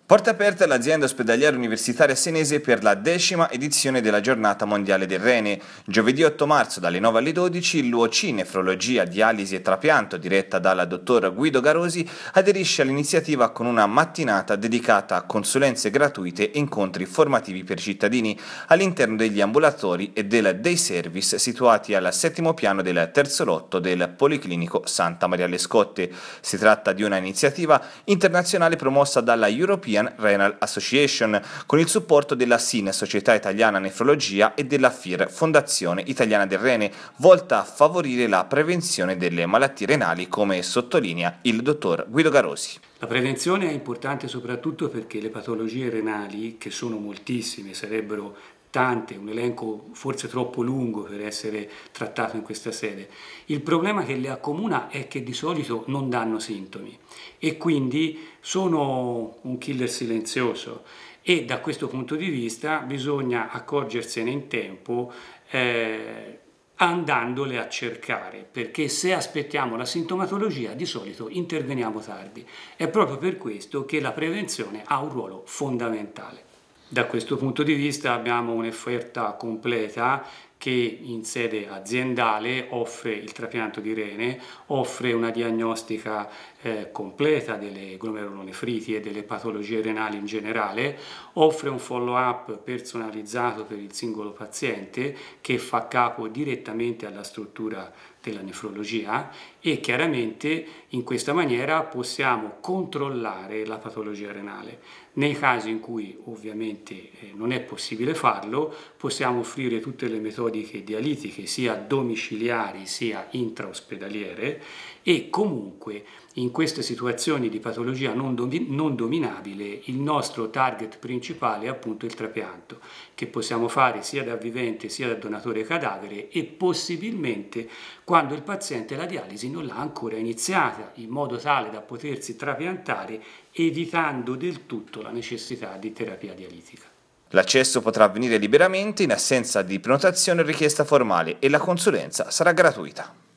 Porta aperta l'azienda ospedaliera universitaria senese per la 10ª edizione della Giornata Mondiale del Rene. Giovedì 8 marzo dalle 9 alle 12 il LUOC Nefrologia, Dialisi e Trapianto, diretta dal dottor Guido Garosi, aderisce all'iniziativa con una mattinata dedicata a consulenze gratuite e incontri formativi per i cittadini all'interno degli ambulatori e del day service situati al 7° piano del terzo lotto del Policlinico Santa Maria Le Scotte. Si tratta di una iniziativa internazionale promossa dalla European Renal Association, con il supporto della SIN, Società Italiana Nefrologia, e della FIR, Fondazione Italiana del Rene, volta a favorire la prevenzione delle malattie renali, come sottolinea il dottor Guido Garosi. La prevenzione è importante soprattutto perché le patologie renali, che sono moltissime, sarebbero tante, un elenco forse troppo lungo per essere trattato in questa sede. Il problema che le accomuna è che di solito non danno sintomi e quindi sono un killer silenzioso, e da questo punto di vista bisogna accorgersene in tempo andandole a cercare, perché se aspettiamo la sintomatologia di solito interveniamo tardi. È proprio per questo che la prevenzione ha un ruolo fondamentale. Da questo punto di vista abbiamo un'offerta completa che in sede aziendale offre il trapianto di rene, offre una diagnostica completa delle glomerulonefriti e delle patologie renali in generale, offre un follow-up personalizzato per il singolo paziente che fa capo direttamente alla struttura della nefrologia, e chiaramente in questa maniera possiamo controllare la patologia renale. Nei casi in cui ovviamente non è possibile farlo, possiamo offrire tutte le metodiche dialitiche sia domiciliari sia intraospedaliere, e comunque in queste situazioni di patologia non dominabile il nostro target principale è appunto il trapianto, che possiamo fare sia da vivente sia da donatore cadavere, e possibilmente quando il paziente la dialisi non l'ha ancora iniziata, in modo tale da potersi trapiantare evitando del tutto la necessità di terapia dialitica. L'accesso potrà avvenire liberamente in assenza di prenotazione o richiesta formale e la consulenza sarà gratuita.